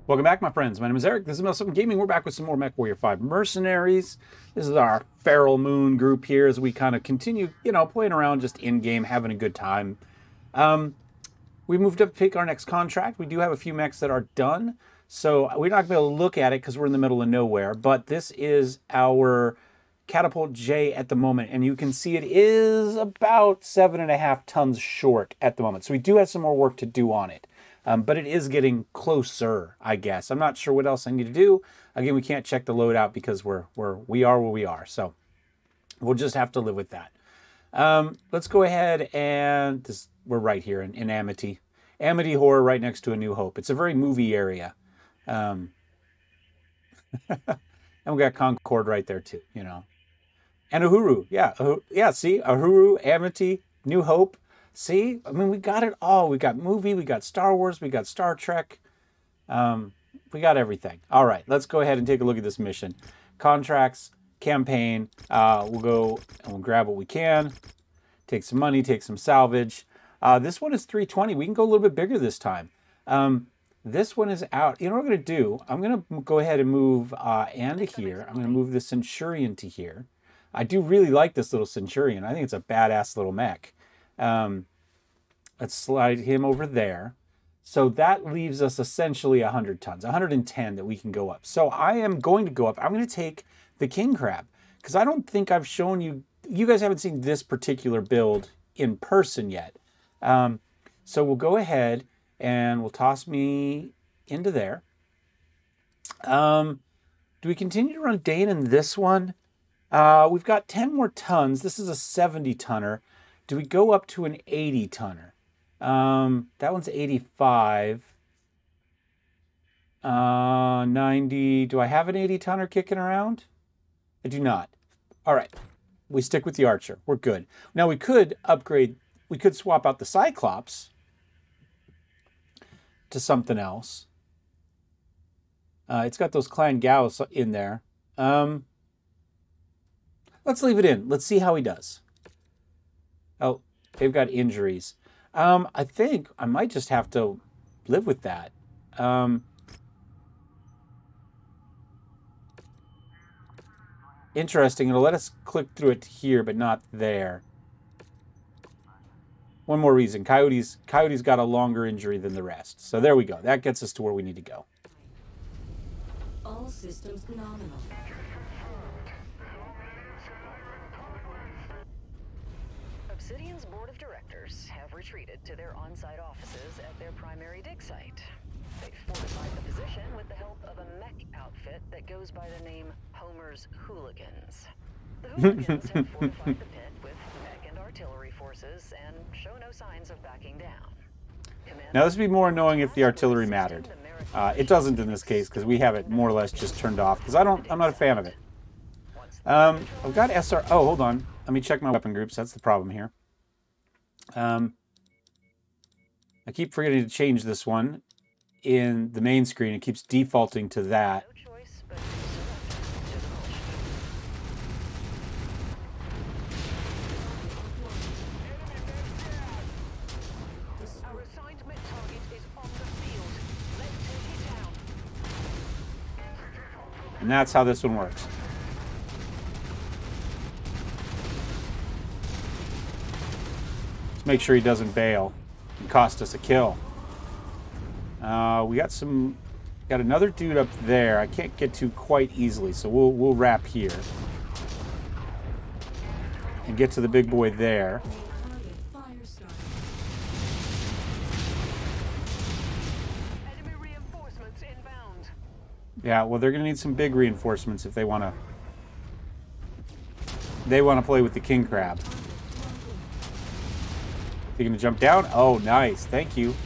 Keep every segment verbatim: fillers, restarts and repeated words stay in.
Welcome back, my friends. My name is Eric. This is Mel Gaming. We're back with some more Mechwarrior five Mercenaries. This is our Feral Moon group here as we kind of continue, you know, playing around just in-game, having a good time. Um, we moved up to pick our next contract. We do have a few mechs that are done, so we're not going to be able to look at it because we're in the middle of nowhere. But this is our Catapult J at the moment, and you can see it is about seven and a half tons short at the moment. So we do have some more work to do on it. Um, but it is getting closer, I guess. I'm not sure what else I need to do. Again, we can't check the loadout because we're, we're, we are where we are. So we'll just have to live with that. Um, let's go ahead and this, we're right here in, in Amity. Amity Horror right next to A New Hope. It's a very movie area. Um, and we got Concord right there too, you know. And Uhuru, yeah. Uh, yeah, see? Uhuru, Amity, New Hope. See, I mean, we got it all. We got movie, we got Star Wars, we got Star Trek. Um, we got everything. All right, let's go ahead and take a look at this mission. Contracts, campaign. Uh, we'll go and we'll grab what we can. Take some money, take some salvage. Uh, this one is three twenty. We can go a little bit bigger this time. Um, this one is out. You know what I'm going to do? I'm going to go ahead and move uh, Anne to here. I'm going to move the Centurion to here. I do really like this little Centurion. I think it's a badass little mech. Um, let's slide him over there. So that leaves us essentially one hundred tons, one hundred ten that we can go up. So I am going to go up. I'm going to take the King Crab because I don't think I've shown you, you guys haven't seen this particular build in person yet. Um, so we'll go ahead and we'll toss me into there. Um, do we continue to run Dane in this one? Uh, we've got ten more tons. This is a seventy tonner. Do we go up to an eighty tonner? Um, that one's eighty-five. Uh, ninety. Do I have an eighty tonner kicking around? I do not. All right. We stick with the Archer. We're good. Now we could upgrade. We could swap out the Cyclops to something else. Uh, it's got those Clan Gauss in there. Um, let's leave it in. Let's see how he does. Oh, they've got injuries. Um, I think I might just have to live with that. Um, interesting. It'll let us click through it here, but not there. One more reason. Coyotes, Coyotes got a longer injury than the rest. So there we go. That gets us to where we need to go. All systems nominal. Obsidian's board of directors have retreated to their on-site offices at their primary dig site. They fortified the position with the help of a mech outfit that goes by the name Homer's Hooligans. The Hooligans have fortified the pit with mech and artillery forces and show no signs of backing down. Commander now this would be more annoying if the artillery mattered. Uh, it doesn't in this case because we have it more or less just turned off because I don't. I'm not a fan of it. Um, I've got S R. Oh, hold on. Let me check my weapon groups. That's the problem here. Um, I keep forgetting to change this one in the main screen. It keeps defaulting to that. And that's how this one works. Make sure he doesn't bail and cost us a kill. Uh, we got some, got another dude up there. I can't get to quite easily, so we'll we'll wrap here and get to the big boy there. enemy reinforcements inbound. Yeah, well, they're gonna need some big reinforcements if they wanna they wanna play with the King Crab. You gonna jump down? Oh, nice. Thank you.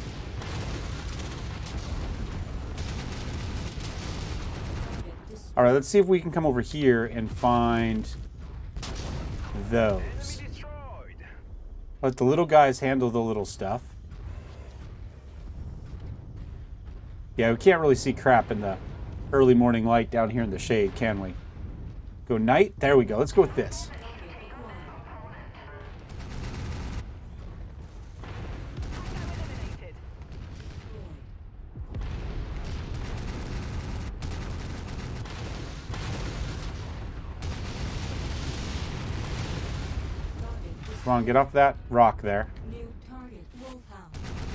All right, let's see if we can come over here and find those. Let the little guys handle the little stuff. Yeah, we can't really see crap in the early morning light down here in the shade, can we? Go night? There we go. Let's go with this. Come on, get off that rock there. New target, Wolfhound.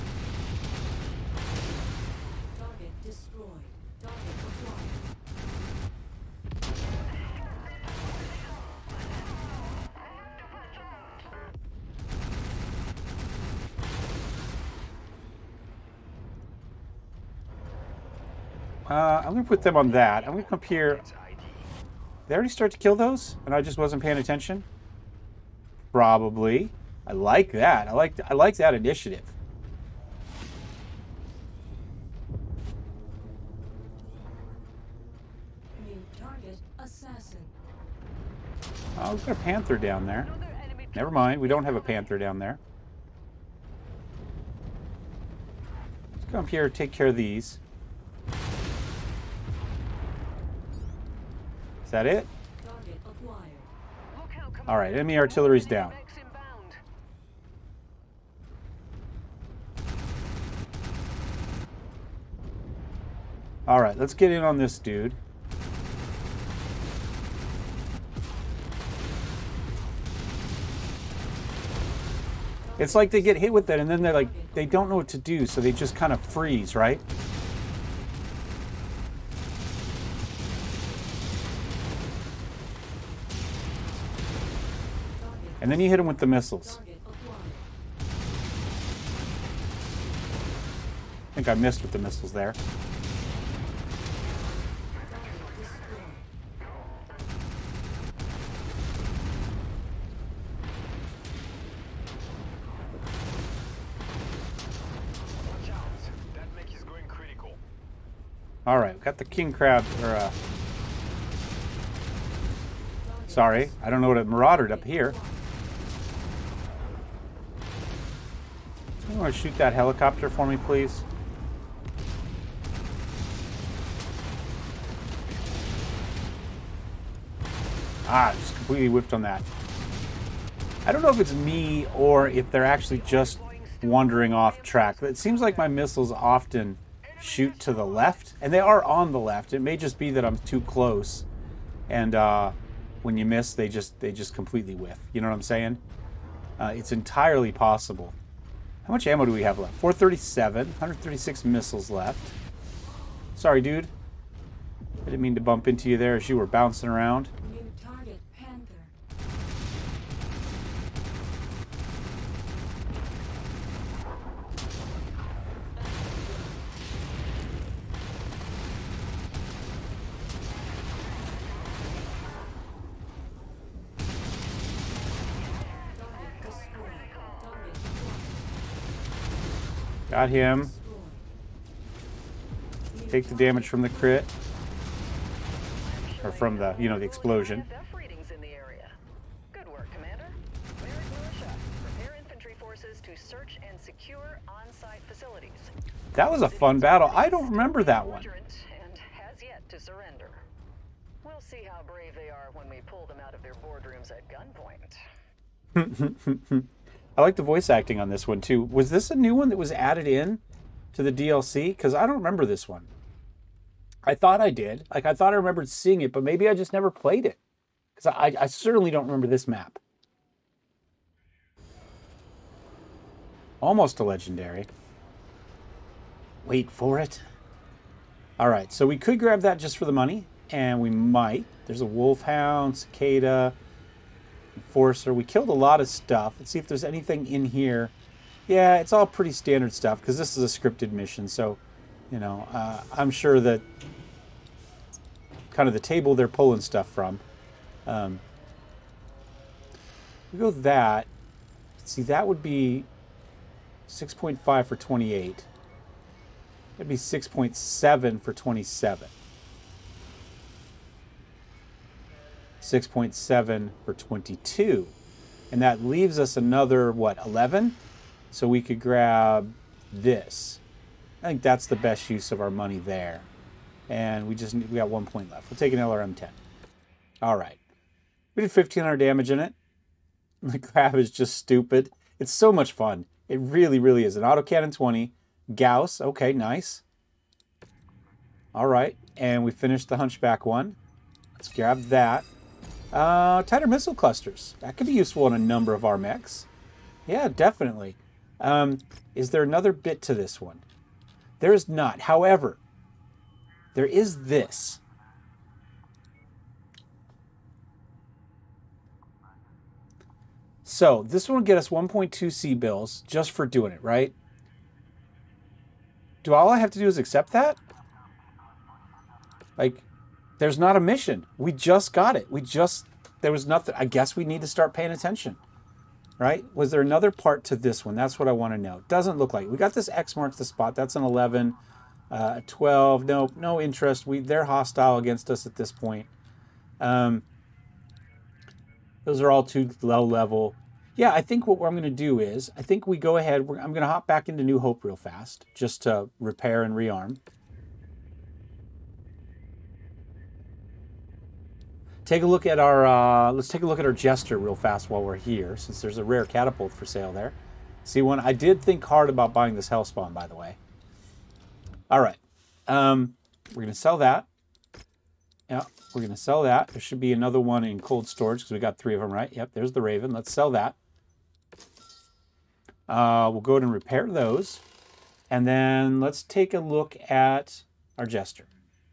Target destroyed. Target acquired. Uh, I'm going to put them on that. I'm going to come up here. They already start to kill those? And I just wasn't paying attention? Probably. I like that. I like I like that initiative. New target, assassin. Oh, we've got a panther down there. Never mind. We don't have a panther down there. Let's come up here and take care of these. Is that it? Target acquired. All right, enemy artillery's down. All right, let's get in on this dude. It's like they get hit with it and then they're like, they don't know what to do, so they just kind of freeze, right? And then you hit them with the missiles. I think I missed with the missiles there. All right, got the king crab. Or uh, sorry, I don't know what it maraudered up here. You want to shoot that helicopter for me, please? Ah, just completely whiffed on that. I don't know if it's me or if they're actually just wandering off track. It seems like my missiles often shoot to the left, and they are on the left. It may just be that I'm too close, and uh, when you miss, they just they just completely whiff. You know what I'm saying? Uh, it's entirely possible. How much ammo do we have left? four thirty-seven, one hundred thirty-six missiles left. Sorry, dude. I didn't mean to bump into you there as you were bouncing around. New target, Panther. Got him. Take the damage from the crit. Or from the, you know, the explosion. Good work, Commander. Merrick Militia, prepare infantry forces to search and secure on-site facilities. That was a fun battle. I don't remember that one. And has yet to surrender. We'll see how brave they are when we pull them out of their boardrooms at gunpoint. I like the voice acting on this one too. Was this a new one that was added in to the D L C? Because I don't remember this one. I thought I did. Like, I thought I remembered seeing it, but maybe I just never played it. Because I, I certainly don't remember this map. Almost a legendary. Wait for it. All right, so we could grab that just for the money, and we might. There's a wolfhound, cicada, enforcer. We killed a lot of stuff. Let's see if there's anything in here. Yeah, it's all pretty standard stuff, because this is a scripted mission, so, you know, uh, I'm sure that kind of the table they're pulling stuff from. Um, we go that. See, that would be six point five for twenty-eight. That'd be six point seven for twenty-seven. six point seven for twenty-two. And that leaves us another, what, eleven? So we could grab this. I think that's the best use of our money there. And we just we got one point left. We'll take an L R M ten. All right. We did fifteen hundred damage in it. The crab is just stupid. It's so much fun. It really, really is. An autocannon twenty. Gauss. Okay, nice. All right. And we finished the Hunchback one. Let's grab that. Uh, tighter missile clusters. That could be useful in a number of our mechs. Yeah, definitely. Um, is there another bit to this one? There is not. However, there is this. So this one will get us one point two C bills just for doing it, right? Do all I have to do is accept that? Like, there's not a mission. We just got it. We just, there was nothing. I guess we need to start paying attention, right? Was there another part to this one? That's what I want to know. Doesn't look like it. We got this X marks the spot. That's an eleven, uh, twelve. No, no interest. We They're hostile against us at this point. Um, those are all too low level. Yeah, I think what I'm going to do is, I think we go ahead. We're, I'm going to hop back into New Hope real fast, just to repair and rearm. Take a look at our, uh, let's take a look at our Jester real fast while we're here, since there's a rare catapult for sale there. See one, I did think hard about buying this Hellspawn, by the way. All right, um, we're going to sell that. Yeah, we're going to sell that. There should be another one in cold storage, because we got three of them, right? Yep, there's the Raven. Let's sell that. Uh, we'll go ahead and repair those. And then let's take a look at our Jester.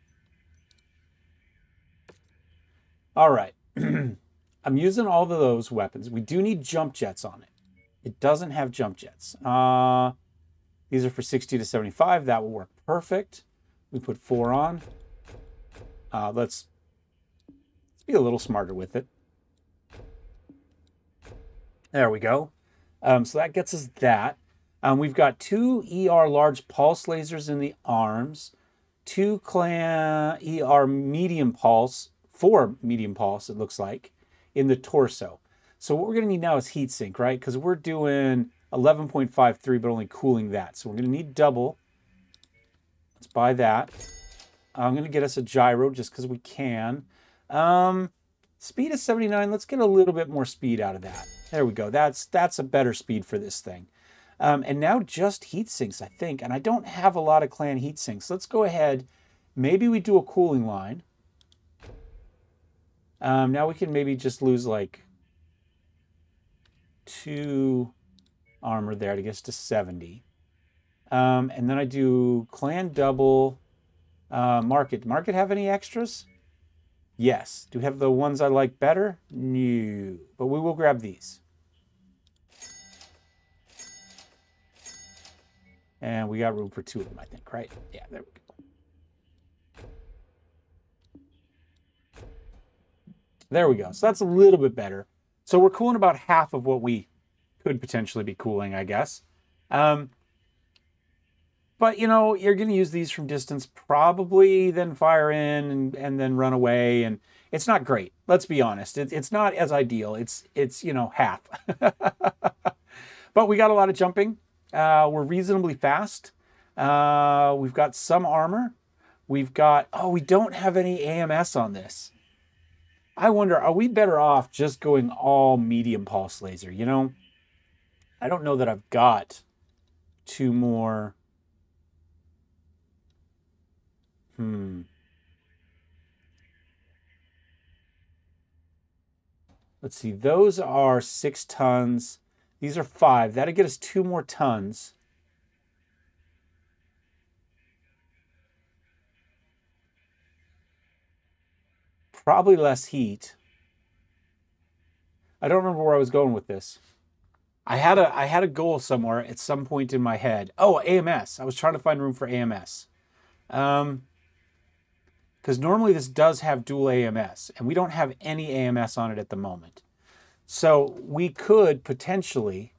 All right. I'm using all of those weapons. We do need jump jets on it. It doesn't have jump jets. Uh, these are for sixty to seventy-five. That will work perfect. We put four on. Uh, let's, let's be a little smarter with it. There we go. Um, so that gets us that. Um, we've got two E R large pulse lasers in the arms, two clan E R medium pulse, four medium pulse, it looks like, in the torso. So what we're going to need now is heat sink, right? Because we're doing eleven point five three, but only cooling that. So we're going to need double. Let's buy that. I'm going to get us a gyro just because we can. Um, speed is seventy-nine. Let's get a little bit more speed out of that. There we go. That's that's a better speed for this thing. Um, and now just heat sinks, I think. And I don't have a lot of clan heat sinks. Let's go ahead. Maybe we do a cooling line. Um, now we can maybe just lose like two armor there to get us to seventy. Um, and then I do clan double. Uh, market. Market have any extras? Yes. Do we have the ones I like better? No. But we will grab these. And we got room for two of them, I think, right? Yeah, there we go. There we go. So that's a little bit better. So we're cooling about half of what we could potentially be cooling, I guess. Um, but, you know, you're going to use these from distance, probably then fire in and, and then run away. And it's not great. Let's be honest. It, it's not as ideal. It's, it's you know, half. But we got a lot of jumping. Uh, we're reasonably fast. Uh, we've got some armor. We've got... Oh, we don't have any A M S on this. I wonder, are we better off just going all medium pulse laser? You know, I don't know that I've got two more. Hmm. Let's see. Those are six tons. These are five. That'll get us two more tons. Probably less heat. I don't remember where I was going with this. I had a I had a goal somewhere at some point in my head. Oh, A M S. I was trying to find room for A M S. Um, because normally this does have dual A M S, and we don't have any A M S on it at the moment. So we could potentially...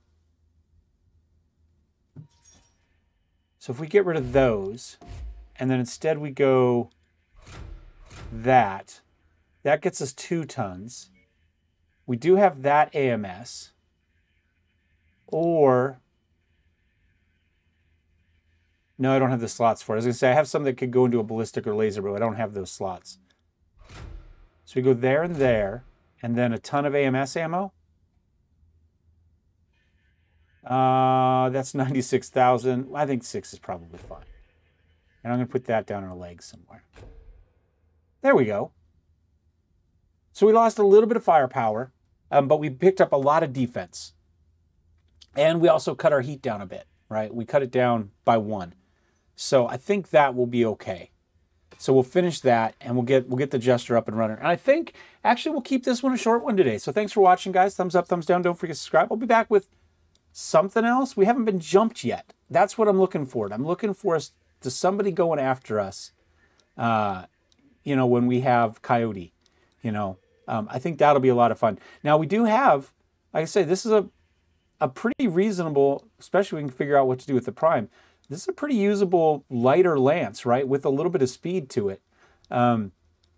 So if we get rid of those, and then instead we go that, that gets us two tons. We do have that A M S. Or... No, I don't have the slots for it. I was going to say, I have some that could go into a ballistic or laser, but I don't have those slots. So we go there and there, and then a ton of A M S ammo. Uh, that's ninety-six thousand. I think six is probably fine. And I'm going to put that down in a leg somewhere. There we go. So we lost a little bit of firepower, um, but we picked up a lot of defense. And we also cut our heat down a bit, right? We cut it down by one. So I think that will be okay. So we'll finish that and we'll get we'll get the Jester up and running. And I think actually we'll keep this one a short one today. So thanks for watching, guys. Thumbs up, thumbs down. Don't forget to subscribe. I'll be back with something else. We haven't been jumped yet. That's what I'm looking for. I'm looking for us to somebody going after us. Uh, you know, when we have Coyote. You know, um, I think that'll be a lot of fun. Now we do have, like I say, this is a a pretty reasonable, especially we can figure out what to do with the Prime. This is a pretty usable lighter lance, right? With a little bit of speed to it. Um,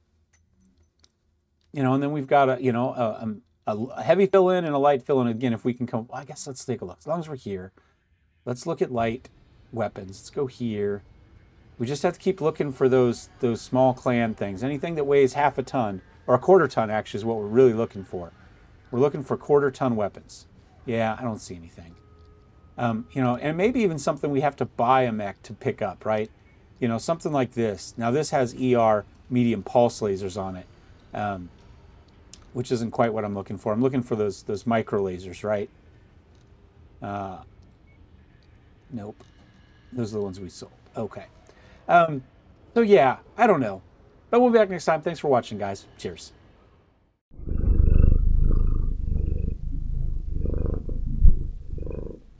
you know, and then we've got a, you know, a, a heavy fill-in and a light fill-in. Again, if we can come, well, I guess let's take a look. As long as we're here, let's look at light weapons. Let's go here. We just have to keep looking for those, those small clan things. Anything that weighs half a ton, or a quarter ton actually is what we're really looking for. We're looking for quarter ton weapons. Yeah, I don't see anything. Um, you know, and maybe even something we have to buy a mech to pick up, right? You know, something like this. Now this has E R medium pulse lasers on it, um, which isn't quite what I'm looking for. I'm looking for those those micro lasers, right? Uh, nope, those are the ones we sold. Okay. Um, so yeah, I don't know, but we'll be back next time. Thanks for watching, guys. Cheers.